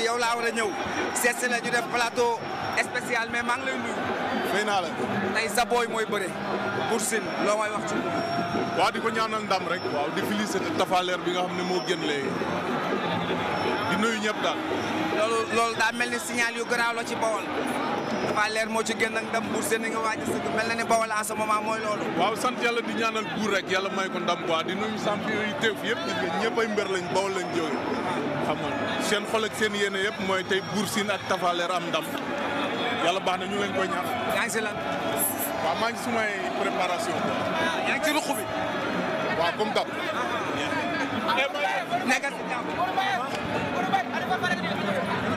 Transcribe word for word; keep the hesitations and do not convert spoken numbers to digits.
yow laa war a ñëw seet si la ñu def plateau spécial mais maa ngi lay nuyu. fay naa la. tey sa booy mooy bëre Bour Sine loo may wax ci waaw di ko ñaanal ndam rek. waaw di féliciter Tapha Leer bi nga xam ne moo gën léegi di nuyu ñëpp daal. loolu loolu daa mel ni signal yu garaaw la ci Bawol Tapha Leer moo ci gën ak ndam Bour Sine nga waaj a sëgg mel na ni Bawol en ce moment mooy loolu. waaw sant yàlla di ñaanal Bour rek yàlla may ko ndam quoi di nuyu champion yi teew yëpp gis nga ñëpp ay mbër lañ Bawol lañ jóge xam nga seen xol ak seen yéene yëpp mooy tey Bour Sine ak Tapha Leer am ndam yàlla baax na ñu leen koy ñaan. yaa ngi si lan. waaw maa ngi sumay préparation quoi. yaa ngi ci ruq bi. waaw comme dab. nekkal si jàmm.